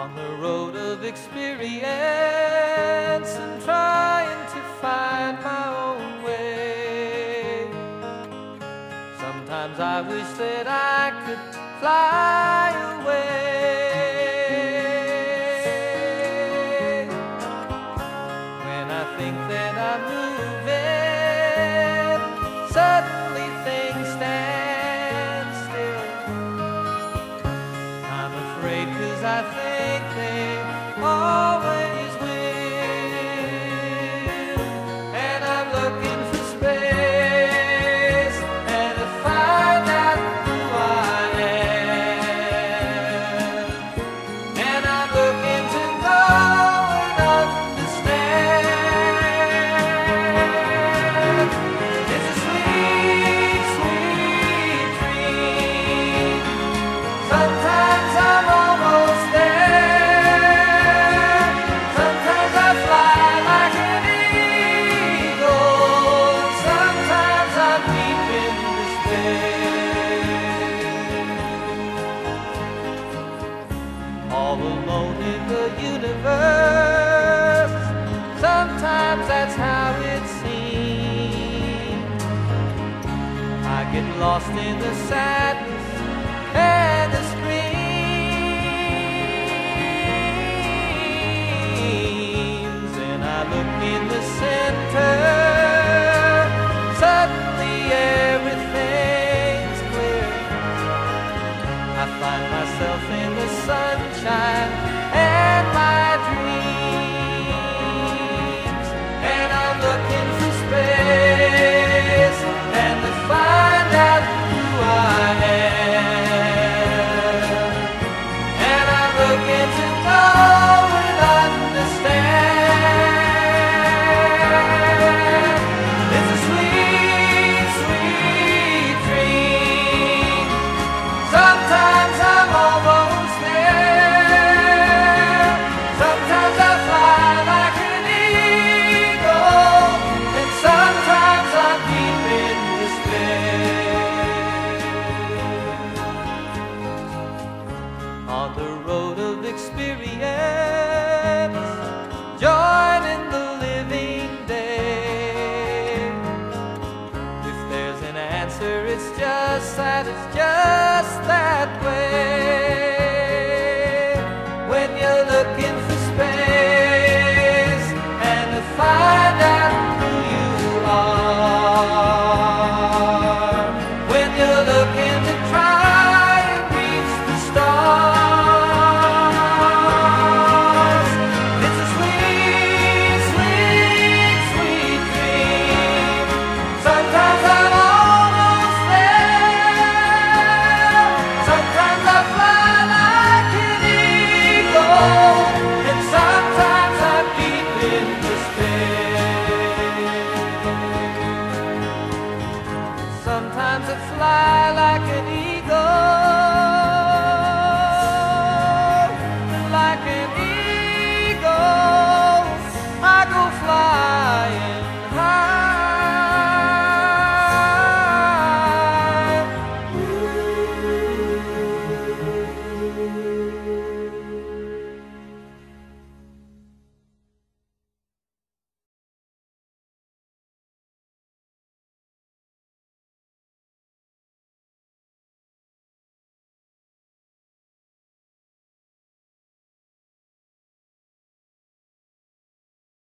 on the road of experience and trying to find my own way. Sometimes I wish that I could fly away. When I think that I'm moving, suddenly things stand still. I'm afraid 'cause I think they always will. And I'm looking for space and to find out who I am. And I'm looking to know and understand. It's a sweet, sweet dream. Sometimes I'm almost there. Sometimes I fly like an eagle. Sometimes I'm deep in despair. All alone in the universe. Sometimes that's how it seems. I get lost in the sadness